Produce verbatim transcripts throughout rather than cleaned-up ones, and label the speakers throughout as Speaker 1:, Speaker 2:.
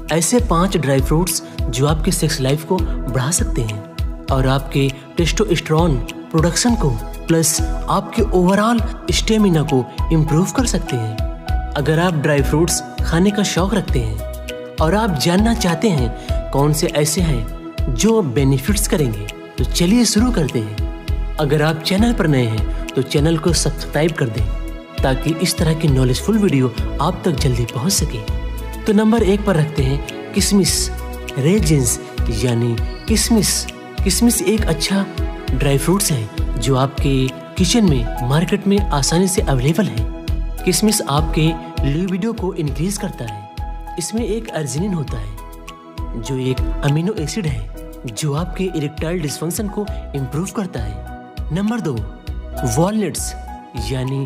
Speaker 1: ऐसे पांच dry fruits जो आपके सेक्स लाइफ को बढ़ा सकते हैं और आपके टेस्टोस्टेरोन प्रोडक्शन को प्लस आपके ओवरऑल स्टेमिना को इम्प्रूव कर सकते हैं। अगर आप ड्राई फ्रूट्स खाने का शौक रखते हैं और आप जानना चाहते हैं कौन से ऐसे हैं जो बेनिफिट्स करेंगे, तो चलिए शुरू करते हैं। अगर आप चैनल पर नए हैं तो चैनल को सब्सक्राइब कर दें ताकि इस तरह की नॉलेजफुल वीडियो आप तक जल्दी पहुंच सके। तो नंबर एक पर रखते हैं किशमिश, रेजिन्स यानी किशमिश। किशमिश एक अच्छा ड्राई फ्रूट्स है जो आपके किचन में मार्केट में आसानी से अवेलेबल है। किशमिश आपके लिबिडो को इंक्रीज करता है। इसमें एक अर्जिनिन होता है जो एक अमीनो एसिड है जो आपके इरेक्टाइल डिस्फंक्शन को इम्प्रूव करता है। नंबर दो, वॉलनट्स यानी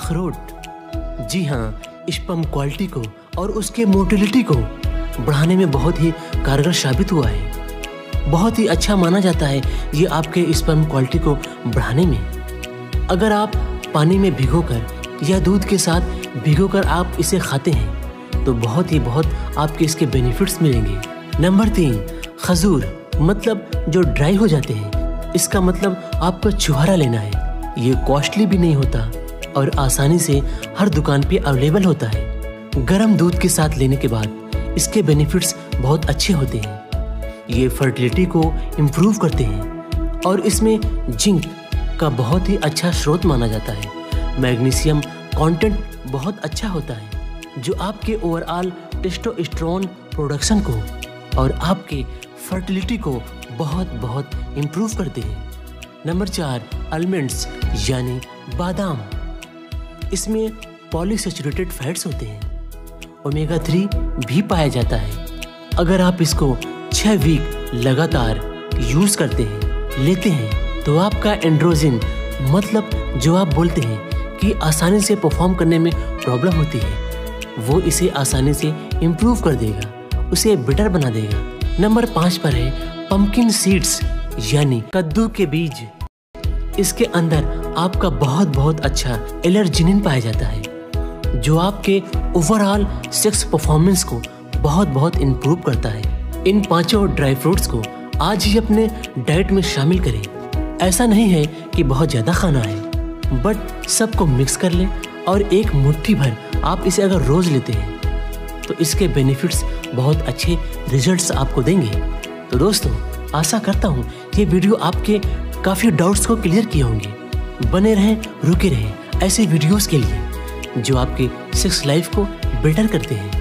Speaker 1: अखरोट। जी हाँ, स्पर्म क्वालिटी को और उसके मोटिलिटी को बढ़ाने में बहुत ही कारगर साबित हुआ है। बहुत ही अच्छा माना जाता है ये आपके स्पर्म क्वालिटी को बढ़ाने में। अगर आप पानी में भिगोकर या दूध के साथ भिगोकर आप इसे खाते हैं तो बहुत ही बहुत आपके इसके बेनिफिट्स मिलेंगे। नंबर तीन, खजूर, मतलब जो ड्राई हो जाते हैं। इसका मतलब आपको छुहारा लेना है। ये कॉस्टली भी नहीं होता और आसानी से हर दुकान पे अवेलेबल होता है। गर्म दूध के साथ लेने के बाद इसके बेनिफिट्स बहुत अच्छे होते हैं। ये फर्टिलिटी को इम्प्रूव करते हैं और इसमें जिंक का बहुत ही अच्छा स्रोत माना जाता है। मैग्नीशियम कंटेंट बहुत अच्छा होता है जो आपके ओवरऑल टेस्टोस्टेरोन प्रोडक्शन को और आपके फर्टिलिटी को बहुत बहुत इम्प्रूव करते हैं। नंबर चार, आलमंड्स यानी बादाम। इसमें पॉलीसैचुरेटेड फैट्स होते हैं। ओमेगा थ्री भी पाया जाता है। अगर आप इसको छह वीक लगातार यूज करते हैं, लेते हैं, तो आपका एंड्रोजन, मतलब जो आप बोलते हैं कि आसानी से परफॉर्म करने में प्रॉब्लम होती है, वो इसे आसानी से इम्प्रूव कर देगा, उसे बेटर बना देगा। नंबर पाँच पर है पंपकिन सीड्स यानी कद्दू के बीज। इसके अंदर आपका बहुत बहुत अच्छा एलर्जिनिन पाया जाता है जो आपके ओवरऑल सेक्स परफॉर्मेंस को बहुत बहुत इम्प्रूव करता है। इन पांचों ड्राई फ्रूट्स को आज ही अपने डाइट में शामिल करें। ऐसा नहीं है कि बहुत ज़्यादा खाना है, बट सबको मिक्स कर लें और एक मुट्ठी भर आप इसे अगर रोज़ लेते हैं तो इसके बेनिफिट्स बहुत अच्छे रिजल्ट्स आपको देंगे। तो दोस्तों, आशा करता हूँ ये वीडियो आपके काफ़ी डाउट्स को क्लियर किए होंगे। बने रहें, रुके रहें ऐसे वीडियोस के लिए जो आपके सेक्स लाइफ को बेटर करते हैं।